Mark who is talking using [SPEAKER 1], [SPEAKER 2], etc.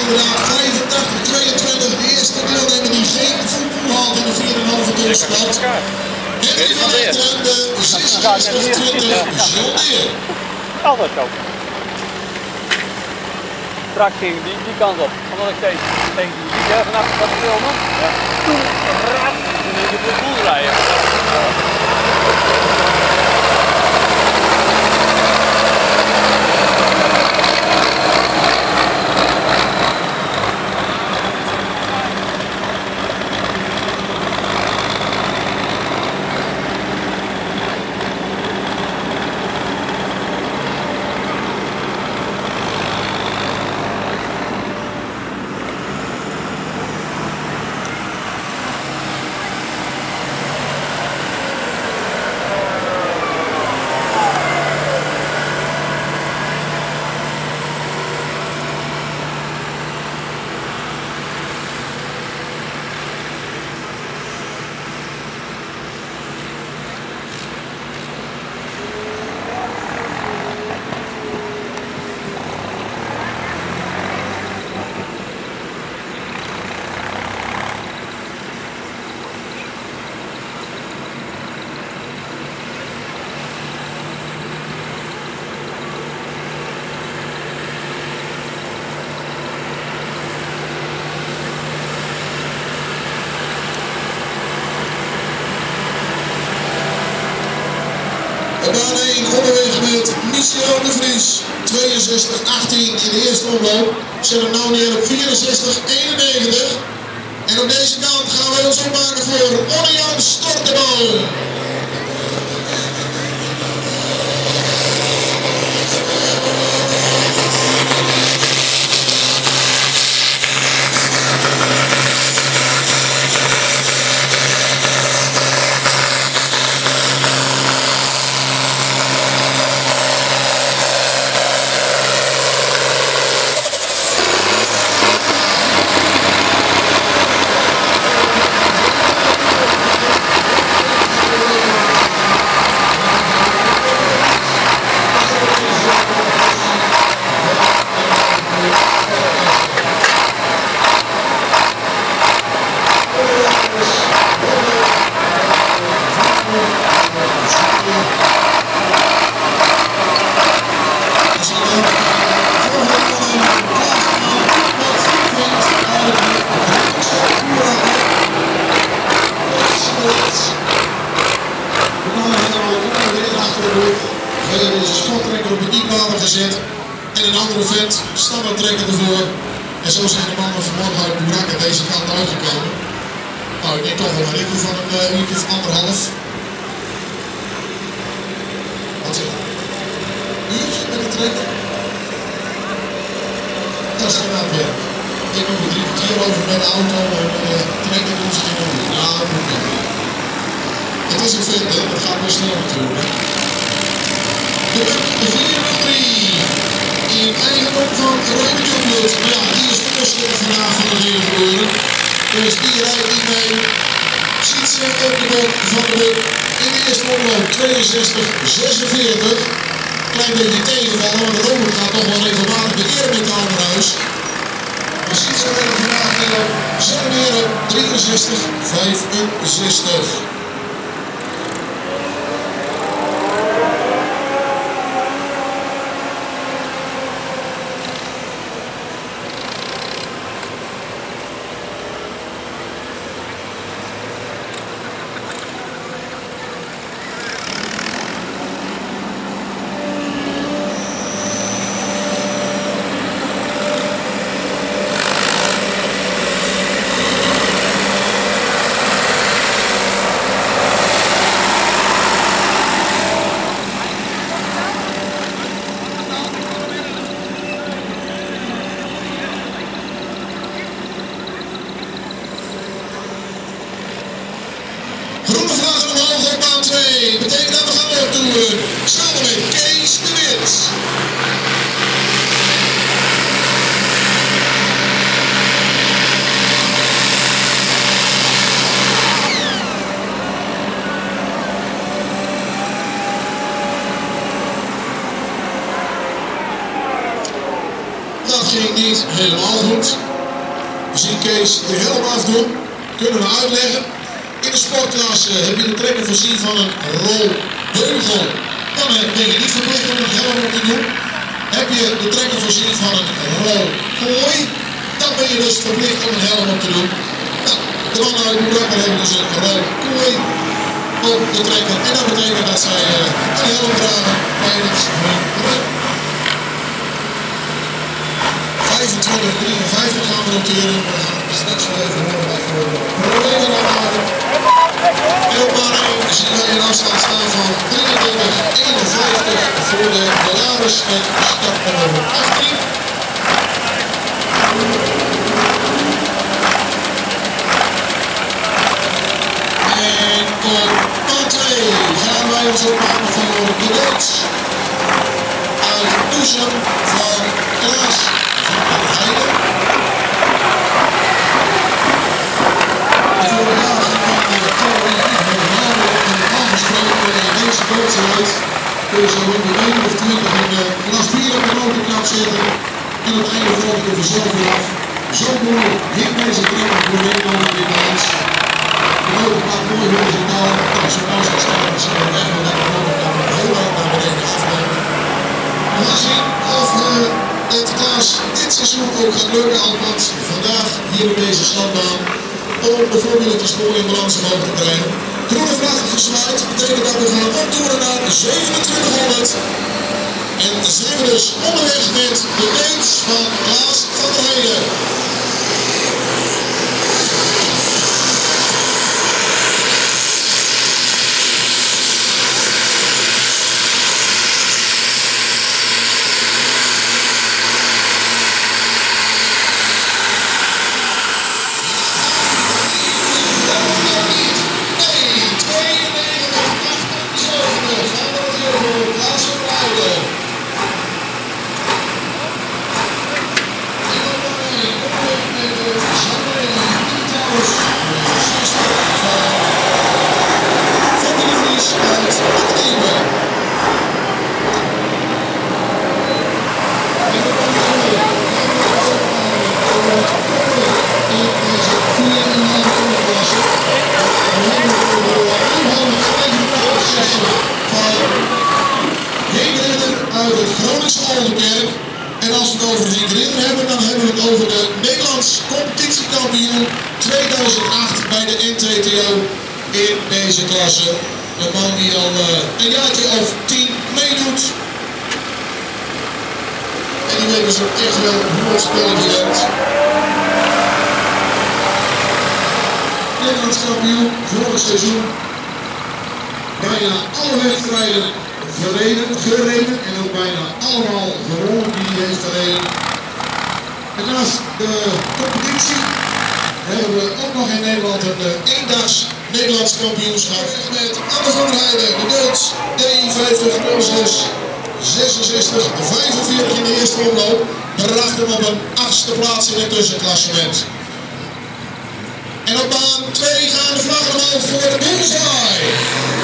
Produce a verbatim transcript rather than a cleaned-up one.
[SPEAKER 1] inderdaad vijfentachtig tweeëntwintig. De eerste deelnemer die geen voetbal haalt in de vier komma vijf ton start. En die van achteren de zesenzestig twintig John Deere.
[SPEAKER 2] Altijd zo. Strak ging die, die kant op. Omdat ik steeds tegen die muziek heb vanaf wat filmen. Ja. Toen raad toen ik de boel rijden.
[SPEAKER 1] Op baan één onderweg met Michel de Vries, tweeënzestig achttien in de eerste omloop. Zet hem nou neer op vierenzestig eenennegentig. En op deze kant gaan wij ons opmaken voor Orjan Storteboom. Deze sporttrekker op de diepwater gezet en een andere vent standaard trekker ervoor. En zo zijn de mannen vanmorgen uit de brakken deze kant uitgekomen. Nou, ik denk toch wel een ritje van een uh, uurtje of anderhalf. Wat zeg je? Een uurtje met de trekker? Dat is gedaan werk. Ik doe er drie kwartier over met de auto en uh, de trekker doen ze in een uur. Nou, dat moet niet. Het is een vent, hè? Dat gaat best snel natuurlijk. De vier nul drie in eigendom van Robert Jongbloed. Ja, die is voorzitter vandaag van de Zeeuw geworden. Dus die rijdt niet mee. Ziet ze op de bok van de buk in de eerste omloop tweeënzestig zesenveertig. Klein beetje tegenvallen, want Robert gaat toch wel regelmatig bekeren met de andere huis. Maar ziet ze er vandaag op zijn weer op drieënzestig vijfenzestig. Groene vlag omhoog op baan twee. Betekent dat we gaan opdoen. Samen met Kees de Wit. Dat ging niet helemaal goed. We zien Kees de helm afdoen. Kunnen we uitleggen. In de sportklasse heb je de trekker voorzien van een rolbeugel. Dan ben je niet verplicht om een helm op te doen. Heb je de trekker voorzien van een rolkooi, dan ben je dus verplicht om een helm op te doen. Nou, de mannen uit de trekker hebben dus een rolkooi op de trekker. En dat betekent dat zij uh, een helm dragen tijdens hun run. vijfentwintig drieënvijftig gaan we noteren. We gaan het straks wel even horen wat voor problemen we maken. En op baan één zien wij een afstand staan van drieëntwintig eenenvijftig voor de Polaris met startnummer achttien. En op baan twee gaan wij ons opmaken voor de Duits uit Doezem van Klaas van der Heijden. Vorig jaar ging de theorie helemaal normaal gesproken in deze bootstrijd. Kun je zo in de één of twintig in de glas bier op de motorkap zetten. En op het einde valt het er vanzelf weer af. Zo mooi hing deze trekker voor Nederland in de lens. De motorkap mooi horizontaal. Nou, zoals dat staat, dan zien we echt wel dat de motorkap heel erg naar beneden afnemen. We gaan zien of uh, het Klaas dit seizoen ook gaat lukken, want vandaag hier op deze standbaan om bijvoorbeeld de spoor in balans omhoog te krijgen. Groene vlag gesluit, betekent dat we gaan optoeren naar zevenentwintighonderd. En zijn we dus onderweg met de race van Klaas van der Heijden. Uit het Groningse Oldenkerk. En als we het over Henk Ridder hebben, dan hebben we het over de Nederlands competitiekampioen tweeduizend acht bij de N T T O in deze klasse. Een man die al uh, een jaartje of tien meedoet. En die weet dus ook echt wel hoe het spelletje werkt. Nederlands kampioen vorig seizoen. Bijna alle wedstrijden gereden, gereden en ook bijna allemaal gewonnen die hij heeft gereden. En naast de competitie hebben we ook nog in Nederland een uh, eendags Nederlands kampioenschap met Anne van der Heijden, de Duits, D vijftig nul zes zesenzestig vijfenveertig in de eerste omloop, bracht hem op een achtste plaats in het tussenklassement. En op baan twee gaan de vlaggen omhoog voor de bullseye.